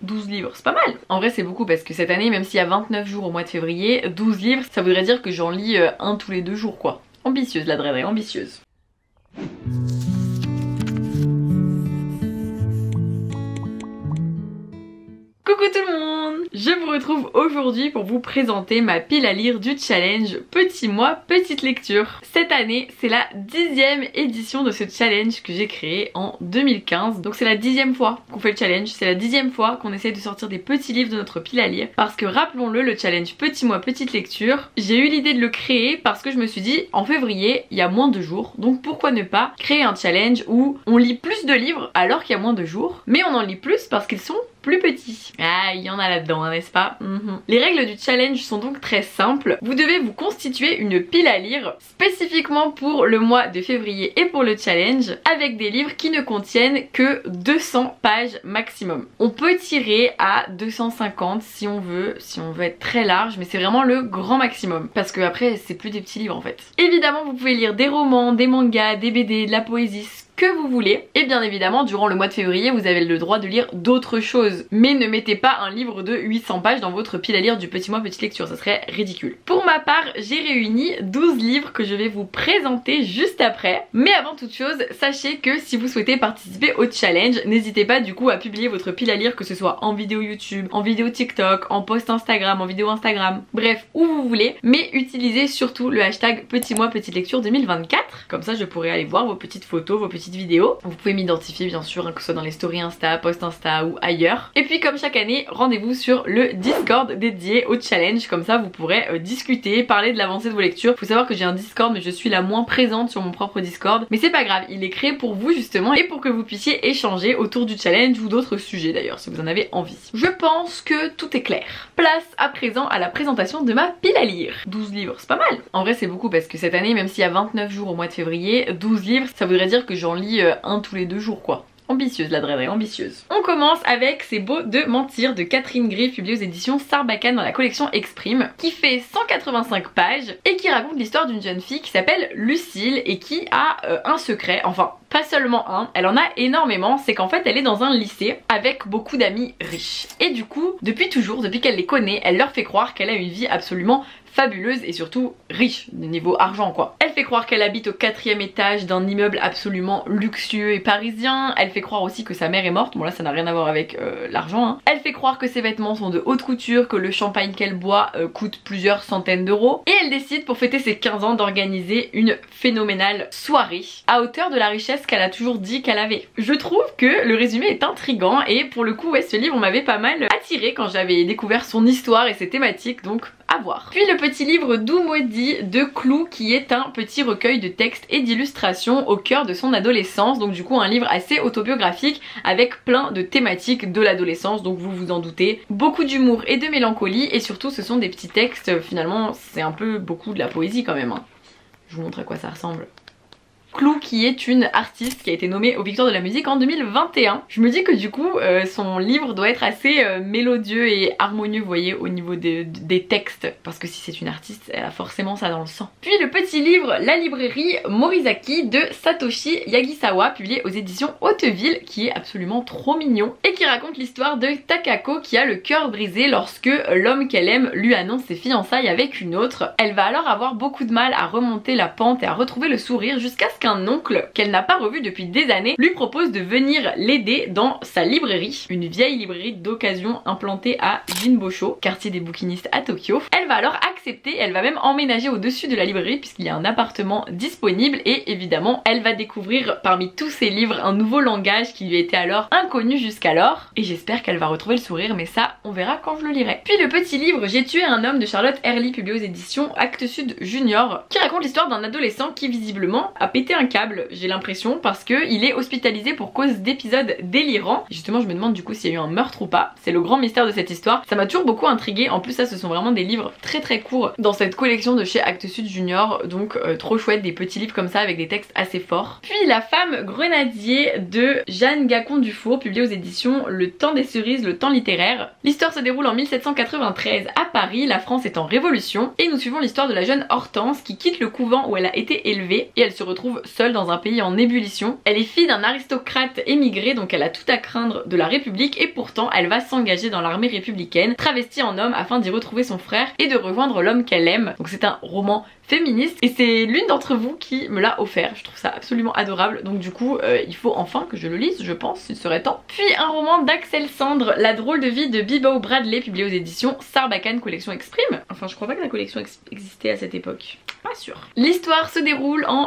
12 livres, c'est pas mal. En vrai c'est beaucoup parce que cette année, même s'il y a 29 jours au mois de février, 12 livres, ça voudrait dire que j'en lis un tous les 2 jours quoi. Ambitieuse la Dredré, ambitieuse. Coucou tout le monde! Je vous retrouve aujourd'hui pour vous présenter ma pile à lire du challenge Petit mois, petite lecture. Cette année, c'est la 10e édition de ce challenge que j'ai créé en 2015. Donc c'est la 10e fois qu'on fait le challenge, c'est la 10e fois qu'on essaye de sortir des petits livres de notre pile à lire. Parce que rappelons-le, le challenge Petit mois, petite lecture, j'ai eu l'idée de le créer parce que je me suis dit, en février, il y a moins de jours. Donc pourquoi ne pas créer un challenge où on lit plus de livres alors qu'il y a moins de jours, mais on en lit plus parce qu'ils sont plus petit. Ah, il y en a là-dedans, n'est-ce pas? Les règles du challenge sont donc très simples. Vous devez vous constituer une pile à lire spécifiquement pour le mois de février et pour le challenge avec des livres qui ne contiennent que 200 pages maximum. On peut tirer à 250 si on veut être très large, mais c'est vraiment le grand maximum parce que après c'est plus des petits livres en fait. Évidemment vous pouvez lire des romans, des mangas, des BD, de la poésie, que vous voulez. Et bien évidemment, durant le mois de février, vous avez le droit de lire d'autres choses. Mais ne mettez pas un livre de 800 pages dans votre pile à lire du petit mois petite lecture, ça serait ridicule. Pour ma part, j'ai réuni 12 livres que je vais vous présenter juste après. Mais avant toute chose, sachez que si vous souhaitez participer au challenge, n'hésitez pas du coup à publier votre pile à lire, que ce soit en vidéo YouTube, en vidéo TikTok, en post Instagram, en vidéo Instagram, bref, où vous voulez. Mais utilisez surtout le hashtag petit mois petite lecture 2024. Comme ça, je pourrai aller voir vos petites photos, vos petites vidéos. Vous pouvez m'identifier bien sûr, hein, que ce soit dans les stories Insta, post Insta ou ailleurs. Et puis comme chaque année, rendez-vous sur le Discord dédié au challenge, comme ça vous pourrez discuter, parler de l'avancée de vos lectures. Faut savoir que j'ai un Discord mais je suis la moins présente sur mon propre Discord, mais c'est pas grave, il est créé pour vous justement et pour que vous puissiez échanger autour du challenge ou d'autres sujets d'ailleurs si vous en avez envie. Je pense que tout est clair. Place à présent à la présentation de ma pile à lire. 12 livres, c'est pas mal. En vrai c'est beaucoup parce que cette année, même s'il y a 29 jours au mois de février, 12 livres, ça voudrait dire que j'en lis un tous les 2 jours quoi. Ambitieuse la Dredré, ambitieuse. On commence avec C'est beau de mentir de Catherine Griff, publié aux éditions Sarbacane dans la collection Exprime, qui fait 185 pages et qui raconte l'histoire d'une jeune fille qui s'appelle Lucille et qui a un secret, enfin pas seulement un, elle en a énormément, c'est qu'en fait elle est dans un lycée avec beaucoup d'amis riches. Et du coup, depuis toujours, depuis qu'elle les connaît, elle leur fait croire qu'elle a une vie absolument fabuleuse et surtout riche de niveau argent quoi. Elle fait croire qu'elle habite au 4e étage d'un immeuble absolument luxueux et parisien. Elle fait croire aussi que sa mère est morte, bon là ça n'a rien à voir avec l'argent hein. Elle fait croire que ses vêtements sont de haute couture, que le champagne qu'elle boit coûte plusieurs centaines d'euros. Et elle décide pour fêter ses 15 ans d'organiser une phénoménale soirée à hauteur de la richesse qu'elle a toujours dit qu'elle avait. Je trouve que le résumé est intriguant et pour le coup ouais, ce livre m'avait pas mal attiré quand j'avais découvert son histoire et ses thématiques, donc à voir. Puis le petit livre Doux maudit de Clou, qui est un petit recueil de textes et d'illustrations au cœur de son adolescence, donc du coup un livre assez autobiographique avec plein de thématiques de l'adolescence, donc vous vous en doutez, beaucoup d'humour et de mélancolie et surtout ce sont des petits textes, finalement c'est un peu beaucoup de la poésie quand même hein. Je vous montre à quoi ça ressemble. Clou qui est une artiste qui a été nommée aux Victoires de la musique en 2021. Je me dis que du coup son livre doit être assez mélodieux et harmonieux, vous voyez, au niveau des textes, parce que si c'est une artiste elle a forcément ça dans le sang. Puis le petit livre La librairie Morizaki de Satoshi Yagisawa, publié aux éditions Hauteville, qui est absolument trop mignon et qui raconte l'histoire de Takako qui a le cœur brisé lorsque l'homme qu'elle aime lui annonce ses fiançailles avec une autre. Elle va alors avoir beaucoup de mal à remonter la pente et à retrouver le sourire jusqu'à ce qu'un oncle qu'elle n'a pas revu depuis des années lui propose de venir l'aider dans sa librairie, une vieille librairie d'occasion implantée à Jinbosho, quartier des bouquinistes à Tokyo. Elle va alors accepter, elle va même emménager au-dessus de la librairie puisqu'il y a un appartement disponible et évidemment elle va découvrir parmi tous ses livres un nouveau langage qui lui était alors inconnu jusqu'alors et j'espère qu'elle va retrouver le sourire, mais ça on verra quand je le lirai. Puis le petit livre J'ai tué un homme de Charlotte Herly, publié aux éditions Actes Sud Junior, qui raconte l'histoire d'un adolescent qui visiblement a pété un câble, j'ai l'impression, parce que il est hospitalisé pour cause d'épisodes délirants. Et justement je me demande du coup s'il y a eu un meurtre ou pas, c'est le grand mystère de cette histoire. Ça m'a toujours beaucoup intriguée, en plus ça ce sont vraiment des livres très très courts dans cette collection de chez Actes Sud Junior, donc trop chouette, des petits livres comme ça avec des textes assez forts. Puis La femme grenadier de Jeanne Gacon Dufour, publié aux éditions Le Temps des Cerises, le temps littéraire. L'histoire se déroule en 1793 à Paris, la France est en révolution et nous suivons l'histoire de la jeune Hortense qui quitte le couvent où elle a été élevée et elle se retrouve seule dans un pays en ébullition. Elle est fille d'un aristocrate émigré, donc elle a tout à craindre de la République et pourtant elle va s'engager dans l'armée républicaine, travestie en homme afin d'y retrouver son frère et de rejoindre l'homme qu'elle aime. Donc c'est un roman féministe et c'est l'une d'entre vous qui me l'a offert. Je trouve ça absolument adorable, donc du coup il faut enfin que je le lise, je pense, il serait temps. Puis un roman d'Axel Sandre, La drôle de vie de Bibo Bradley, publié aux éditions Sarbacane Collection Exprime. Enfin je crois pas que la collection existait à cette époque, pas sûr. L'histoire se déroule en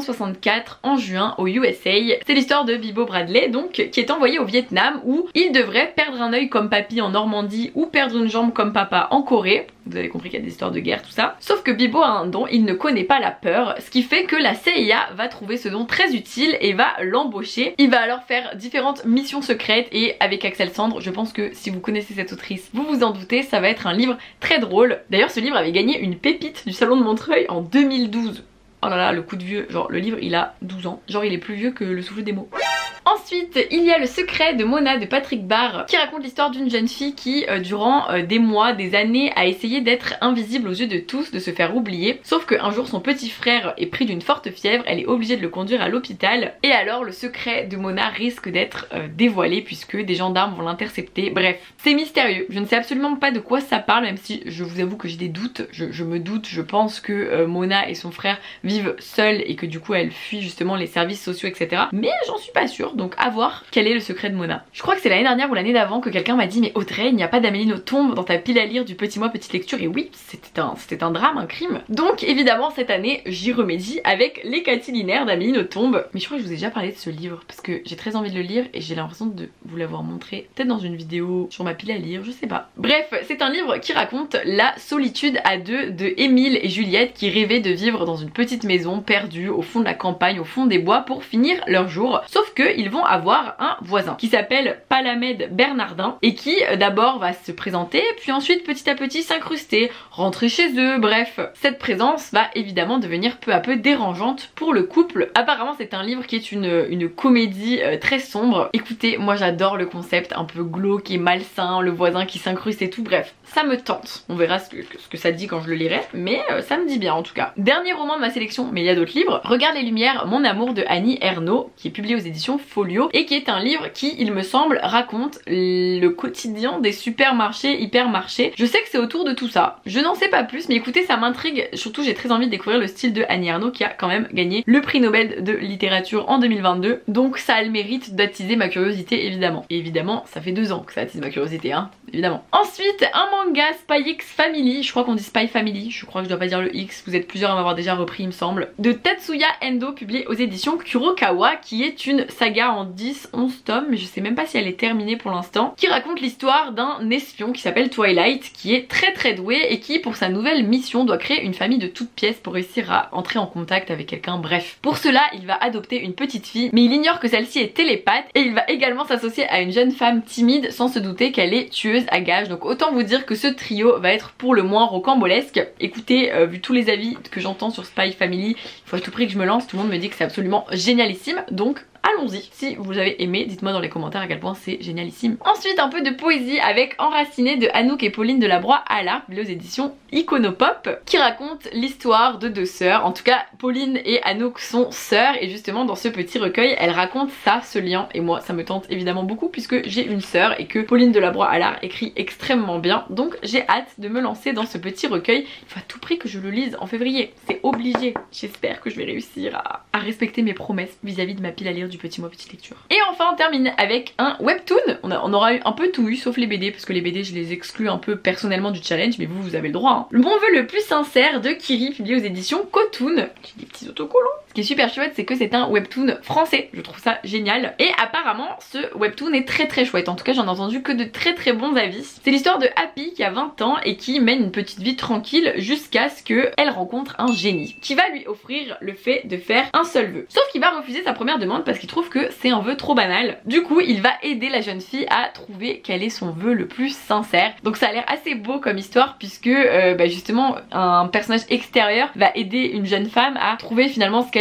1964, en juin, au USA. C'est l'histoire de Bibo Bradley, donc, qui est envoyé au Vietnam où il devrait perdre un œil comme papy en Normandie ou perdre une jambe comme papa en Corée. Vous avez compris qu'il y a des histoires de guerre, tout ça. Sauf que Bibo a un don, il ne connaît pas la peur, ce qui fait que la CIA va trouver ce don très utile et va l'embaucher. Il va alors faire différentes missions secrètes et avec Axel Sandre, je pense que si vous connaissez cette autrice, vous vous en doutez, ça va être un livre très drôle. D'ailleurs ce livre avait gagné une pépite du Salon de Montreuil en 2012. Oh là là, le coup de vieux, genre le livre il a 12 ans, genre il est plus vieux que Le souffle des mots. Ensuite, il y a Le secret de Mona de Patrick Barr qui raconte l'histoire d'une jeune fille qui, durant des mois, des années, a essayé d'être invisible aux yeux de tous, de se faire oublier. Sauf qu'un jour, son petit frère est pris d'une forte fièvre, elle est obligée de le conduire à l'hôpital. Et alors, le secret de Mona risque d'être dévoilé puisque des gendarmes vont l'intercepter. Bref, c'est mystérieux. Je ne sais absolument pas de quoi ça parle, même si je vous avoue que j'ai des doutes. Je me doute, je pense que Mona et son frère vivent seuls et que du coup, elle fuit justement les services sociaux, etc. Mais j'en suis pas sûre. Donc à voir quel est le secret de Mona. Je crois que c'est l'année dernière ou l'année d'avant que quelqu'un m'a dit mais Audrey, il n'y a pas d'Amélie Nothomb dans ta pile à lire du Petit Moi Petite Lecture. Et oui, c'était un drame, un crime. Donc évidemment cette année j'y remédie avec Les Catilinaires d'Amélie Nothomb. Mais je crois que je vous ai déjà parlé de ce livre parce que j'ai très envie de le lire et j'ai l'impression de vous l'avoir montré peut-être dans une vidéo sur ma pile à lire, je sais pas. Bref, c'est un livre qui raconte la solitude à deux de Émile et Juliette qui rêvaient de vivre dans une petite maison perdue au fond de la campagne, au fond des bois pour finir leur jour. Sauf qu'ils vont avoir un voisin qui s'appelle Palamède Bernardin et qui d'abord va se présenter puis ensuite petit à petit s'incruster, rentrer chez eux, bref. Cette présence va évidemment devenir peu à peu dérangeante pour le couple. Apparemment c'est un livre qui est une comédie très sombre. Écoutez, moi j'adore le concept un peu glauque et malsain, le voisin qui s'incruste et tout, bref. Ça me tente. On verra ce que ça dit quand je le lirai, mais ça me dit bien en tout cas. Dernier roman de ma sélection, mais il y a d'autres livres. Regarde les lumières, Mon amour de Annie Ernaux, qui est publié aux éditions Folio et qui est un livre qui, il me semble, raconte le quotidien des supermarchés, hypermarchés. Je sais que c'est autour de tout ça. Je n'en sais pas plus, mais écoutez, ça m'intrigue. Surtout, j'ai très envie de découvrir le style de Annie Ernaux qui a quand même gagné le prix Nobel de littérature en 2022. Donc ça a le mérite d'attiser ma curiosité, évidemment. Et évidemment, ça fait 2 ans que ça attise ma curiosité, hein, évidemment. Ensuite, un manga Spy X Family. Je crois qu'on dit Spy Family. Je crois que je dois pas dire le X. Vous êtes plusieurs à m'avoir déjà repris, il me semble. De Tatsuya Endo, publié aux éditions Kurokawa, qui est une saga en 10-11 tomes, mais je sais même pas si elle est terminée pour l'instant, qui raconte l'histoire d'un espion qui s'appelle Twilight, qui est très doué et qui, pour sa nouvelle mission, doit créer une famille de toutes pièces pour réussir à entrer en contact avec quelqu'un, bref. Pour cela, il va adopter une petite fille, mais il ignore que celle-ci est télépathe et il va également s'associer à une jeune femme timide sans se douter qu'elle est tueuse à gages. Donc autant vous dire que ce trio va être pour le moins rocambolesque. Écoutez, vu tous les avis que j'entends sur Spy Family, il faut à tout prix que je me lance, tout le monde me dit que c'est absolument génialissime, donc allons-y. Si vous avez aimé, dites-moi dans les commentaires à quel point c'est génialissime. Ensuite, un peu de poésie avec Enraciné de Anouk et Pauline Delabroix à l'art, aux éditions Iconopop, qui raconte l'histoire de 2 sœurs. En tout cas, Pauline et Anouk sont sœurs et justement dans ce petit recueil, elles racontent ça, ce lien. Et moi, ça me tente évidemment beaucoup puisque j'ai une sœur et que Pauline Delabroix à l'art écrit extrêmement bien. Donc j'ai hâte de me lancer dans ce petit recueil. Il faut à tout prix que je le lise en février. C'est obligé. J'espère que je vais réussir à respecter mes promesses vis-à-vis de ma pile à lire du Petit Moi Petite Lecture. Et enfin on termine avec un webtoon. On aura eu un peu tout eu sauf les BD parce que les BD je les exclus un peu personnellement du challenge, mais vous avez le droit, hein. Le bon vœu le plus sincère de Kiri, publié aux éditions Kotoon, qui des petits autocollants. Ce qui est super chouette, c'est que c'est un webtoon français, je trouve ça génial. Et apparemment ce webtoon est très chouette, en tout cas j'en ai entendu que de très bons avis. C'est l'histoire de Happy qui a 20 ans et qui mène une petite vie tranquille jusqu'à ce qu'elle rencontre un génie qui va lui offrir le fait de faire un seul vœu. Sauf qu'il va refuser sa première demande parce qu'il trouve que c'est un vœu trop banal. Du coup il va aider la jeune fille à trouver quel est son vœu le plus sincère. Donc ça a l'air assez beau comme histoire puisque justement un personnage extérieur va aider une jeune femme à trouver finalement ce qu'elle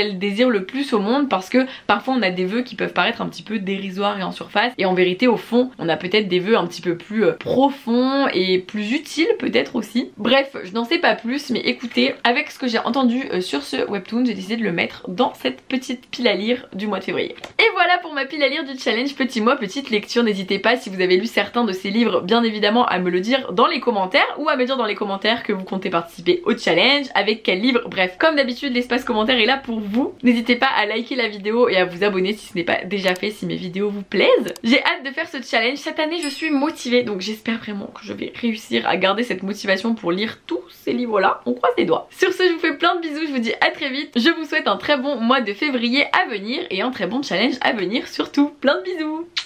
qu'elle désire le plus au monde, parce que parfois on a des vœux qui peuvent paraître un petit peu dérisoires et en surface, et en vérité au fond on a peut-être des vœux un petit peu plus profonds et plus utiles peut-être aussi. Bref, je n'en sais pas plus, mais écoutez, avec ce que j'ai entendu sur ce webtoon, j'ai décidé de le mettre dans cette petite pile à lire du mois de février. Et voilà pour ma pile à lire du challenge petit mois petite lecture. N'hésitez pas, si vous avez lu certains de ces livres, bien évidemment à me le dire dans les commentaires, ou à me dire dans les commentaires que vous comptez participer au challenge, avec quel livre. Bref, comme d'habitude l'espace commentaire est là pour vous. N'hésitez pas à liker la vidéo et à vous abonner si ce n'est pas déjà fait, si mes vidéos vous plaisent. J'ai hâte de faire ce challenge. Cette année je suis motivée, donc j'espère vraiment que je vais réussir à garder cette motivation pour lire tous ces livres là. On croise les doigts. Sur ce, je vous fais plein de bisous, je vous dis à très vite. Je vous souhaite un très bon mois de février à venir et un très bon challenge à venir surtout. Plein de bisous.